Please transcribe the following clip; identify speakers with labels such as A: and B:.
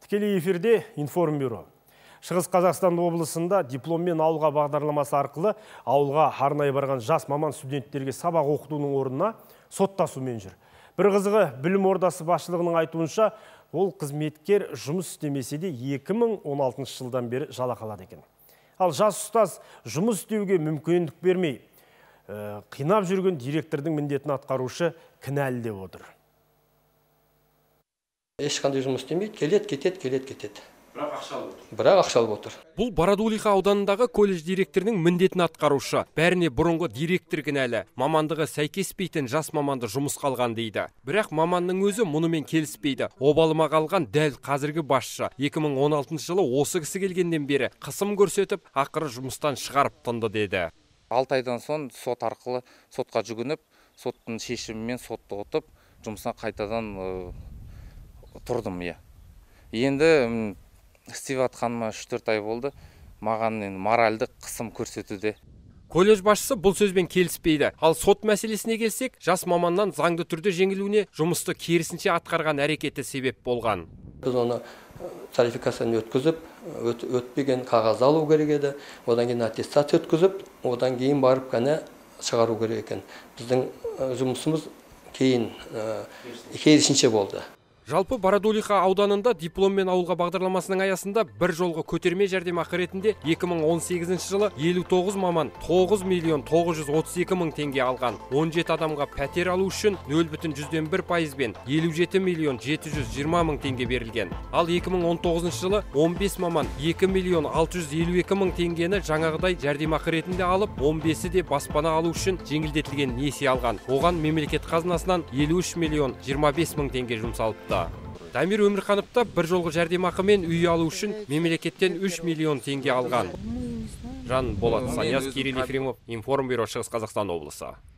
A: Тікелей эфирде информбюро. Шығыс Қазақстан облысында дипломмен ауылға бағдарламасы арқылы ауылға арнайы барған жас маман студенттерге сабақ оқытудың орнына соттасумен жүр. Бір қызығы, білім ордасы басшылығының айтуынша, ол қызметкер жұмыс істемесе де 2016 жылдан бері жалақы алады екен. Ал жас ұстаз жұмыс істеуге мүмкіндік бермей, қинап жүрген директордың міндетін атқарушы кінәлі деп отыр.
B: Ешқандай жұмыс істемейді, келеді, кетеді.
C: Бірақ ақша алып отыр. Бұл Бородулиха ауданындағы колледж директорының міндетін атқарушы. Бәріне бұрынғы директор кінәлі. Мамандығы сәйкеспейтін жас маманды жұмысқа алған дейді. Бірақ маманның өзі мұнымен келіспейді. Обалыма қалған дәл қазіргі басшы. 2016 жылы осы кісі келгенден бері қысым көрсетіп, ақыры жұмыстан шығарып тынды деді.
D: 6 айдан соң сот арқылы сотқа жүгініп, соттың шешімімен сотты отып, жұмысына қайтадан тұрдым. Енді істеп атқаныма 3-4 ай болды. Маған моральдық қысым көрсетуде.
C: Колледж басшысы бұл сөзбен келіспейді. Ал сот мәселесіне келсек, жас маманнан заңды түрде жеңілуіне жұмысты керісінше атқарған әрекеті себеп болған.
B: Біз оны тарификацияны өткізіп, өтпеген қағаз алу керек еді. Одан кейін аттестация өткізіп, одан кейін барып қана шығару керек екен. Біздің жұмысымыз кейін керісінше болды.
C: Жалпы Бородулиха ауданында дипломмен ауылға бағдарламасының аясында бір жолғы көтерме жәрдемақы ретінде 2018 жылы 59 маман 9.932.000 теңге алған. 17 адамға пәтер алу үшін 0,1%бен 57.720.000 теңге берілген. Ал 2019 жылы 15 маман 2.652.000 теңгені жаңағыдай жәрдемақы ретінде алып, 15-і де баспана алу үшін жеңілдетілген несие алған. Оған мемлекет қазынасынан 53.025.000 теңге жұмсалыпты. Дамир Өмірхановта бір жолғы жәрдемақы мен үй алу үшін мемлекеттен 3 миллион теңге алған. Жан Болат Саняз, Кирилл Ефремов, информбюро, Шығыс Қазақстан облысы.